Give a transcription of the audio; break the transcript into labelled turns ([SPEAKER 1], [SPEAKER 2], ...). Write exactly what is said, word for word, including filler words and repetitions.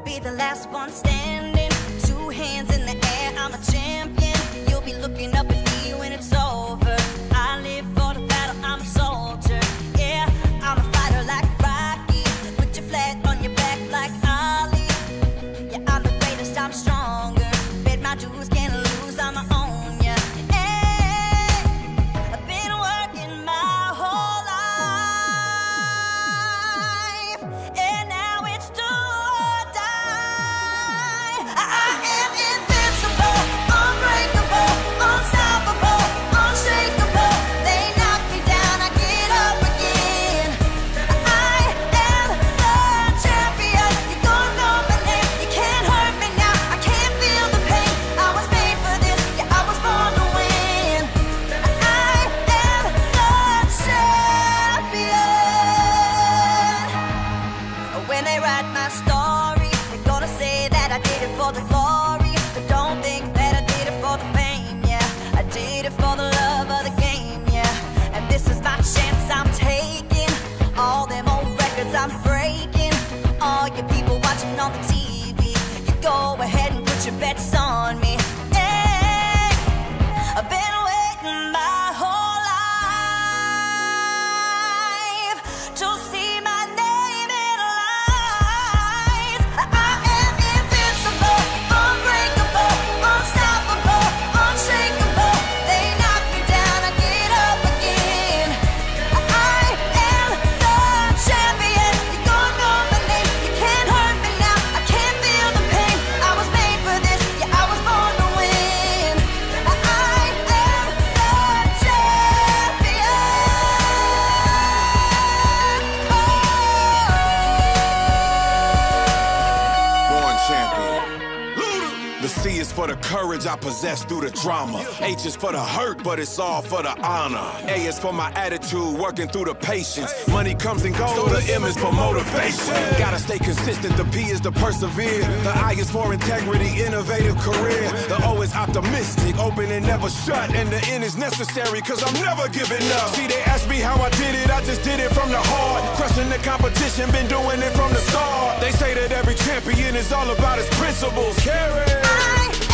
[SPEAKER 1] be the last one standing. Two hands in the air, I'm a champion. You'll be looking up at me when it's over. I live for the battle, I'm a soldier. Yeah, I'm a fighter like Rocky. Put your flag on your back like Ali. Yeah, I'm the greatest, I'm stronger. Bet my dues, can't lose, I'm my own, yeah. Hey, I've been working my whole life, and now it's do or die. I am invincible, unbreakable, unstoppable, unshakable. They knock me down, I get up again. I am the champion. You're gonna know my name. You can't hurt me now. I can't feel the pain. I was made for this. Yeah, I was born to win. I am the champion. When they write my story, they're gonna say that I did it for the glory. But don't think that I did it for the fame, yeah. I did it for the love of the game, yeah. And this is my chance I'm taking. All them old records I'm breaking. All you people watching on the T V, you go ahead and put your bets on me. Hey, I've been waiting my whole life to see my name in lights. I am invincible, unbreakable, unstoppable, unshakable. They knock me down, I get up again. I am the champion. You're gonna know my name. You can't hurt me now. I can't feel the pain. I was made for this. Yeah, I was born to win. I am the champion.
[SPEAKER 2] Born champion. The C is for the courage I possess through the drama. H is for the hurt, but it's all for the honor. A is for my attitude, working through the patience. Money comes and goes, so the M is for motivation. Gotta stay consistent, the P is to persevere. The I is for integrity, innovative career. The O is optimistic, open and never shut. And the N is necessary, cause I'm never giving up. See, they ask me how I did it, I just did it from the heart. Crushing the competition, been doing it from the start. They say that every champion is all about his principles. Carry.
[SPEAKER 1] I